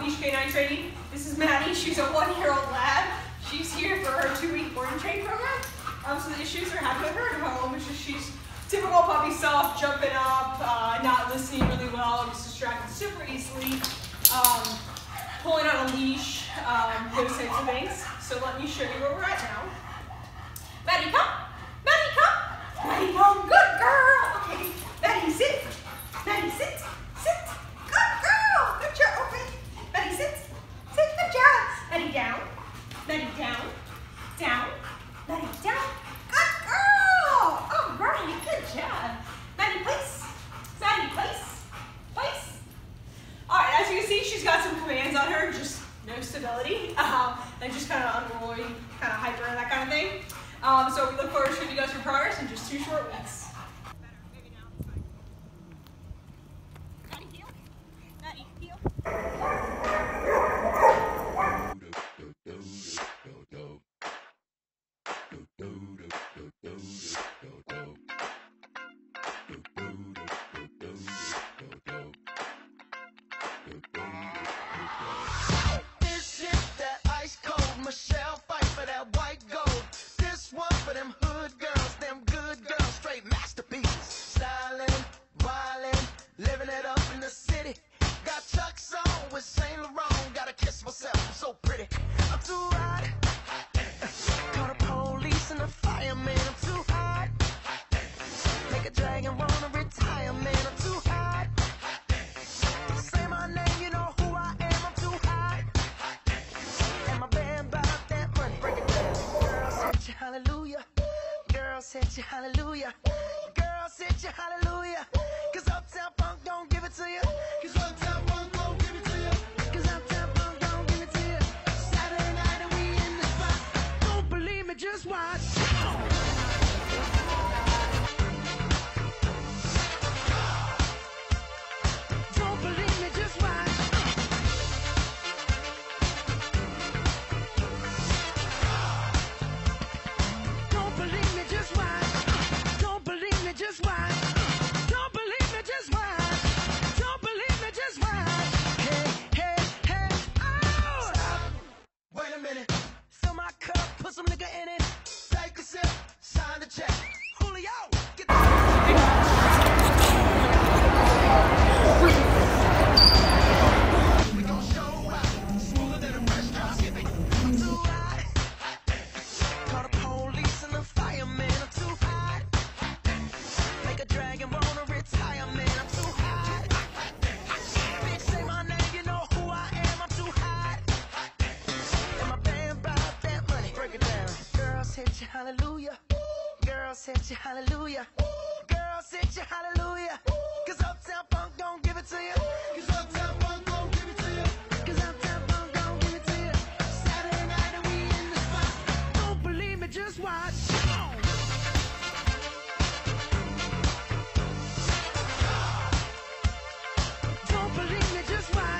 Leash Canine Training. This is Maddie. She's a 1-year-old lab. She's here for her 2-week board and train program. So the issues are happening with her at home, which is she's typical puppy stuff, jumping up, not listening really well, gets distracted super easily, pulling on a leash, those types of things. So let me show you where we're at now. Maddie, come. Maddie, come. Maddie, come. Good girl. Okay. Maddie, sit. Maddie, sit. Sit. Good girl. Good job. Okay. Maddie, sit. Sit. Good job. Maddie, down. Maddie, down. Down. Maddie, down. Good girl. All right. Good job. Maddie, place. Maddie, place. Place. All right. As you can see, she's got some commands on her. Just no stability. And just kind of unruly, kind of hyper, and that kind of thing. So we look forward to showing you guys your progress in just 2 short weeks. Maddie, heel. Maddie, heel. This shit that ice cold, Michelle fight for that white gold. This one for them hood girls, them good girls, straight masterpieces. Styling, wildin', living it up in the city. Got Chuck's on with Saint Laurent, gotta kiss myself, I'm so pretty. I'm too hot. Call the police and the fireman, I'm too hot. Make a dragon wanna retire, man, I'm too hot. Say my name, you know who I am, I'm too hot. And my band bought that money, break it down. Girls hit you hallelujah. Girls hit you hallelujah. Girls hit you hallelujah. Cause Uptown Funk don't give it to you. Cause Uptown Funk don't give it to you. Cause Uptown Funk don't give it to you. Saturday night and we in the spot. Don't believe me, just watch. Don't believe me, just watch. Don't believe me, just watch. Don't believe me, just watch. Don't believe me, just watch. Don't believe me, just watch. Hey, hey, hey, oh! Stop. Wait a minute. Fill my cup, put some nigga in it. Take a sip, sign the check. Julio, get the... We gon' show out, smoother than a fresh drop skipping. I'm too hot. Call the police and the fireman, I'm too hot. Make a dragon wanna retire, man, I'm too hot. Bitch, say my name, you know who I am, I'm too hot. And my band bought that money, break it down. Girls hit you hallelujah. Girls hit you hallelujah. Girls hit you hallelujah. Cause Uptown Funk don't give it to you. Cause Uptown Funk don't give it to you. Cause Uptown Funk don't give it to you. Saturday night and we in the spot. Don't believe me, just watch. Don't believe me, just watch.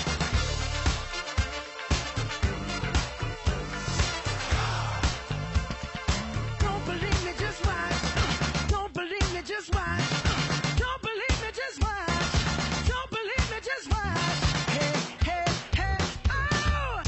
Don't believe me, just watch. Don't believe me, just watch. Don't believe me, just watch. Don't believe me, just watch. Hey, hey, hey, oh!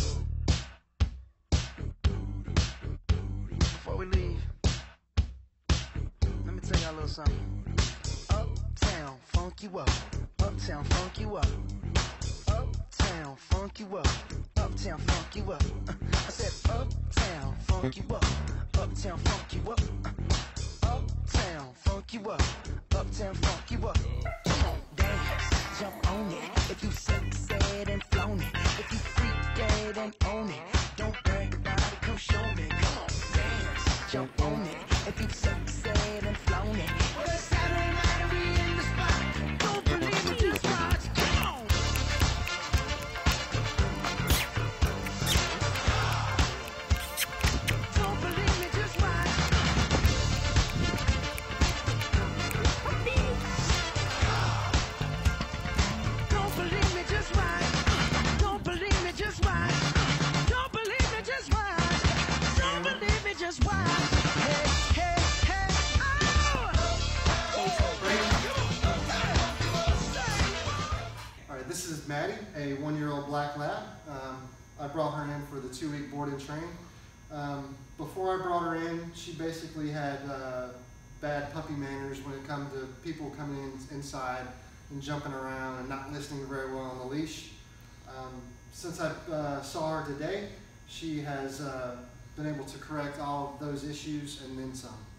Before we leave, let me tell y'all a little something. Uptown, funk you up. Uptown, funk you up. Uptown, funk you up. Uptown, funk you up. I said uptown, funk you up. Uptown, funk you up. Uptown, funk you up. Uptown, funk you up. Come on, dance, jump on it. If you said and flown it. If you freak dead and own it. Don't brag about it, come show me. Come on, dance, jump on it. If you said and flown it. Well, it's Saturday night and we in the spot. Don't believe me, just watch. Come on. Don't believe me, just watch. Don't believe me, just watch. Don't believe me, just watch. Don't believe a 1-year-old black lab. I brought her in for the 2-week board and train. Before I brought her in, she basically had bad puppy manners when it comes to people coming inside and jumping around and not listening very well on the leash. Since I saw her today, she has been able to correct all of those issues and then some.